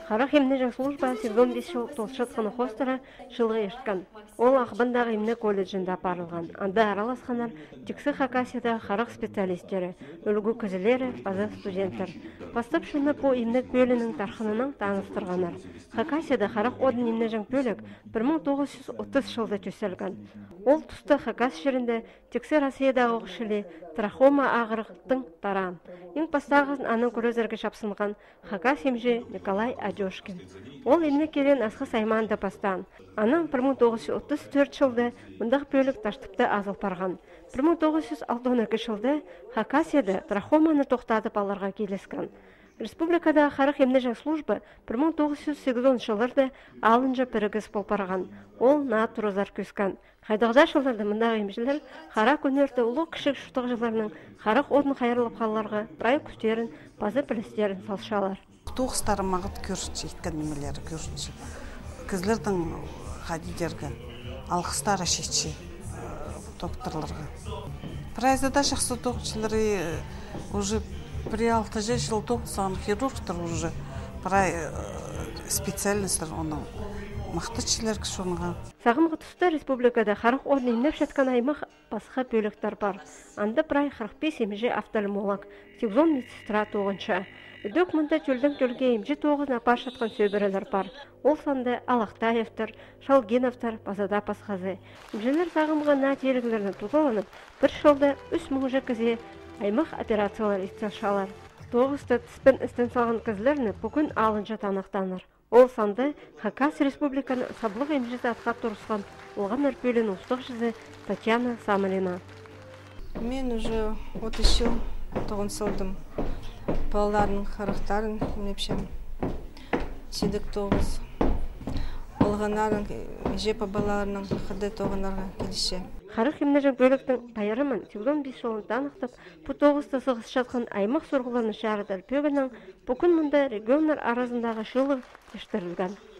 Харах емне служба 15 жыл толшатқаны хостера жылғы ешткен. Ол ақбандағы емне колледжінде апарылған. Анда араласқанар тексі Хакасияда харах специалистері, үлгі күзілері, база студенттер. Бастап шыны по емне бөлінің тархынының таныстырғанар. Хакасияда харах одын емне жаң бөлік 1930 жылда төселген. Ол тұсты Хакас жерінде тексі Россиядағы ғышылы трахома ағырықтың таран. Ең бастағыз аның көрөзерге шапсынған Хакас емже Николай Адешкин. Ол емне келен асқы сайманды бастан. Аның 1934 жылды мұндақ бөлік таштыпты азыл барған. 1962 жылды Хакасияда трахоманы тоқтатып аларға келескен. Республикада харах емне жаң службы 1980 жылдарды алынжа пірігіз болпарған. Ол на тұрызар көскен. Хайдағда жылдарды мұндағы емжілер харак өнерді ұлы кішік шұтық жыларының харак одын қайырлып қалаларға брай күштерін, базы пілістерін салшалар. Тоғыстары мағыт көрші, еткен немелері көрші. Кізлердің қадидергі, алғыстары шетші докторларға. Прайзада шақсы тоғышылары уже при 6 жыл тоғысан хирургтар уже специалистер оның мақтычылар кішоныға. Сағымғы тұста республикада харық орны емнеп шатқан аймақ басқа бөліктер бар. Анды прай 45 емже автолимолог, 8 медсестра тоғынша. Үдік мұнда чөлдің чөлге емже тоғыз напар шатқан сөбірілер бар. Ол санды Алақтаевтар, Шалгеновтар, базада пасқазы. Емжелер сағымға на телігілерін тұтыланып, бір жылда 3 мұңжы кізе аймақ операциялар істелшалар. Тоғызды түспен істен салған кізлеріні бүгін алынжа танықтаныр. Ол санды Хакас республиканы саблық емжесі атқа тұрысқан олған өрпелін ұстық жүзі Татьяна Самалина. Мен уже отышыл тоғын сылдым. Балалардың қарықтарын емепшем. Чедік тоғыз. Олғанарын жепа балаларының қырды тоғынарға келіше. Харық емнежің бөліктің тайырымын 15 жылын танықтып, бұ тоғызды сығыз жатқан аймақ сұрғыларының шарыдар пөгінің бүкін мұнда регионлар арасындағы жылы ештірілген.